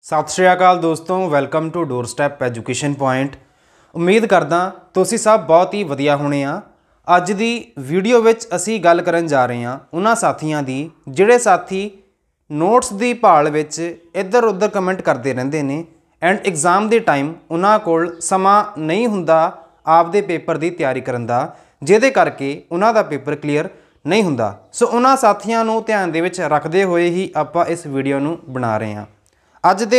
सत श्री अकाल दोस्तों, welcome to door step education point. उम्मीद करदा तुसी सब बहुत ही वधिया होने आ। अज दी वीडियो विच असी गल करन जा रहे हैं उन्हां साथियां दी जिहड़े साथी नोट्स दी भाल विच इधर उधर कमेंट करते रहंदे ने एंड एग्जाम दे टाइम उन्हां कोल समा नहीं हुंदा आपदे पेपर दी तैयारी करन दा, जिहदे करके उन्हां दा पेपर क्लीयर नहीं हुंदा। सो उन्हां साथियां नूं ध्यान दे विच रखदे होए ही आपां इस वीडियो नूं बना रहे हैं। अज दे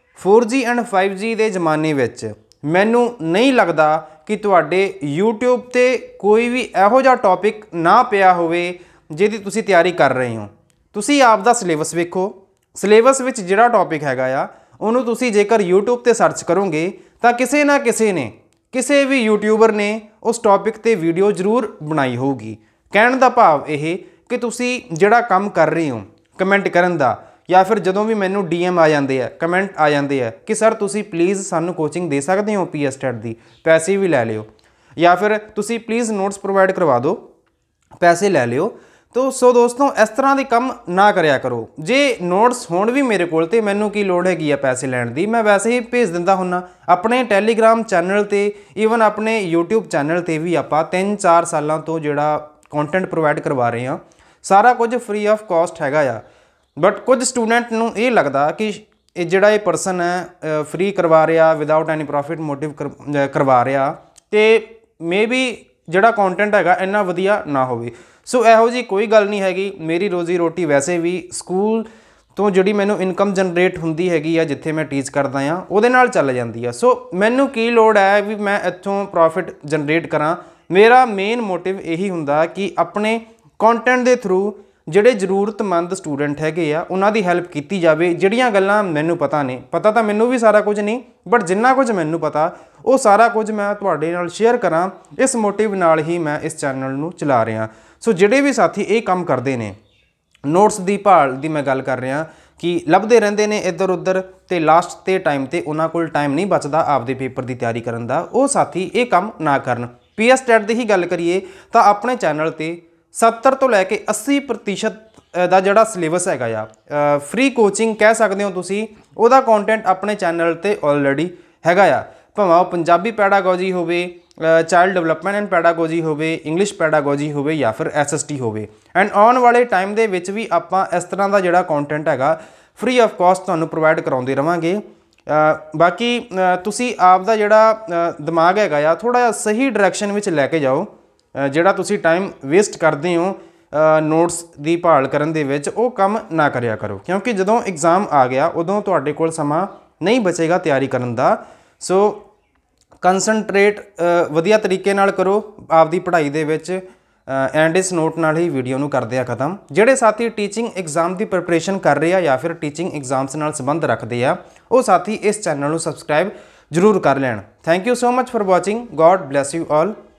4G एंड 5G के जमाने विच मैनू नहीं लगता कि तुहाडे यूट्यूब ते कोई भी इहो जिहा टॉपिक ना पिया होवे जिहदी तुसी तैयारी कर रहे हो। तुसी आप दा सिलेबस वेखो, सिलेबस विच जिहड़ा टॉपिक हैगा आ उहनूं तुसी जेकर यूट्यूब ते सर्च करोगे तो किसी ना किसी ने किसी भी यूट्यूबर ने उस टॉपिक ते वीडियो जरूर बनाई होगी। कहण दा भाव यह कि तुसी जिहड़ा काम कर रहे हो कमेंट करन दा, या फिर जदों भी मैनू DM आ जाते हैं कमेंट आ जाते हैं कि सर तुसी प्लीज़ सानू कोचिंग दे सकते हो PS टेट दी, पैसे भी लै लियो, या फिर तुसी प्लीज़ नोट्स प्रोवाइड करवा दो, पैसे लै लियो। तो सो दोस्तों इस तरह के काम ना करया करो। जे नोट्स होण भी मेरे कोल ते मैनू की लोड़ हैगी आ पैसे लैण दी, मैं वैसे ही भेज दिंदा हुन्ना। अपने टैलीग्राम चैनल ते ईवन अपने यूट्यूब चैनल ते भी आपां 3-4 सालों तो जिहड़ा कॉन्टेंट प्रोवाइड करवा रहे हैं, सारा कुछ फ्री ऑफ कॉस्ट हैगा आ। बट कुछ स्टूडेंट नूं ये लगता कि जिहड़ा ये परसन है फ्री करवा रहा विदाउट एनी प्रॉफिट मोटिव करवा रहा, तो मे बी जिहड़ा कॉन्टेंट हैगा इन्ना वधिया ना होवे। सो इहो जी कोई गल नहीं हैगी। मेरी रोजी रोटी वैसे भी स्कूल तो जिहड़ी मैनू इनकम जनरेट हुंदी हैगी आ जिथे मैं टीच करदा आ उहदे नाल चल जांदी आ। सो मैनू की लोड़ है भी मैं इत्थों प्रॉफिट जनरेट करां। मेरा मेन मोटिव यही हुंदा कि अपने कॉन्टेंट के थ्रू ਜਿਹੜੇ ਜ਼ਰੂਰਤਮੰਦ स्टूडेंट हैगे आ उन्हां दी हैल्प की जाए। ਜਿਹੜੀਆਂ ਗੱਲਾਂ ਮੈਨੂੰ ਪਤਾ ਨੇ, ਪਤਾ ਤਾਂ ਮੈਨੂੰ ਵੀ ਸਾਰਾ ਕੁਝ ਨਹੀਂ, बट जिन्ना कुछ ਮੈਨੂੰ ਪਤਾ ਉਹ ਸਾਰਾ ਕੁਝ ਮੈਂ ਤੁਹਾਡੇ ਨਾਲ ਸ਼ੇਅਰ ਕਰਾਂ, ਇਸ ਮੋਟਿਵ ਨਾਲ ਹੀ ਮੈਂ ਇਸ ਚੈਨਲ ਨੂੰ ਚਲਾ ਰਿਹਾ। ਸੋ ਜਿਹੜੇ ਵੀ ਸਾਥੀ ਇਹ ਕੰਮ ਕਰਦੇ ਨੇ ਨੋਟਸ ਦੀ ਭਾਲ ਦੀ ਮੈਂ ਗੱਲ ਕਰ ਰਿਹਾ ਕਿ ਲੱਭਦੇ ਰਹਿੰਦੇ ਨੇ ਇੱਧਰ ਉੱਧਰ ਤੇ ਲਾਸਟ ਤੇ ਟਾਈਮ ਤੇ ਉਹਨਾਂ ਕੋਲ ਟਾਈਮ ਨਹੀਂ ਬਚਦਾ ਆਪਦੇ ਪੇਪਰ ਦੀ ਤਿਆਰੀ ਕਰਨ ਦਾ, ਉਹ ਸਾਥੀ ਇਹ ਕੰਮ ਨਾ ਕਰਨ। PS ਟੈਟ ਦੀ ਹੀ ਗੱਲ ਕਰੀਏ ਤਾਂ ਆਪਣੇ ਚੈਨਲ ਤੇ 70 ਤੋਂ ਲੈ ਕੇ 80% ਦਾ ਜਿਹੜਾ ਸਿਲੇਬਸ ਹੈਗਾ ਆ फ्री कोचिंग कह सकते हो तुसी, ਉਹਦਾ ਕੰਟੈਂਟ ਆਪਣੇ ਚੈਨਲ ਤੇ ਆਲਰੇਡੀ ਹੈਗਾ ਆ। ਭਾਵੇਂ ਉਹ ਪੰਜਾਬੀ ਪੈਡਾਗੋਜੀ ਹੋਵੇ, ਚਾਈਲਡ ਡਿਵੈਲਪਮੈਂਟ ਐਂਡ ਪੈਡਾਗੋਜੀ ਹੋਵੇ, ਇੰਗਲਿਸ਼ ਪੈਡਾਗੋਜੀ ਹੋਵੇ ਜਾਂ ਫਿਰ SST ਹੋਵੇ। ਐਂਡ ਆਉਣ ਵਾਲੇ ਟਾਈਮ ਦੇ ਵਿੱਚ ਵੀ ਆਪਾਂ ਇਸ ਤਰ੍ਹਾਂ ਦਾ ਜਿਹੜਾ ਕੰਟੈਂਟ ਹੈਗਾ ਫ੍ਰੀ ਆਫ ਕਾਸਟ ਤੁਹਾਨੂੰ ਪ੍ਰੋਵਾਈਡ ਕਰਾਉਂਦੇ ਰਵਾਂਗੇ। ਬਾਕੀ ਤੁਸੀਂ ਆਪ ਦਾ ਜਿਹੜਾ ਦਿਮਾਗ ਹੈਗਾ ਆ ਥੋੜ੍ਹਾ ਜਿਹਾ ਸਹੀ ਡਾਇਰੈਕਸ਼ਨ ਵਿੱਚ ਲੈ ਕੇ ਜਾਓ। ਜਿਹੜਾ ਤੁਸੀਂ टाइम वेस्ट करते हो नोट्स की भाल करन दे विच वो काम ना करया करो, क्योंकि जदों एग्जाम आ गया उदों तुहाडे कोल समा नहीं बचेगा तैयारी करन दा। सो कंसनट्रेट वधिया तरीके नाल करो आपदी पढ़ाई दे विच। एंड इस नोट नाल ही वीडियो नूं करदे आ खत्म। जिहड़े साथी टीचिंग एग्जाम की प्रिपरेशन कर रहे हैं या फिर टीचिंग एग्जाम्स नाल संबंध रखते हैं, वो साथी इस चैनल नूं सबसक्राइब जरूर कर लैण। Thank you so much for watching. God bless you all.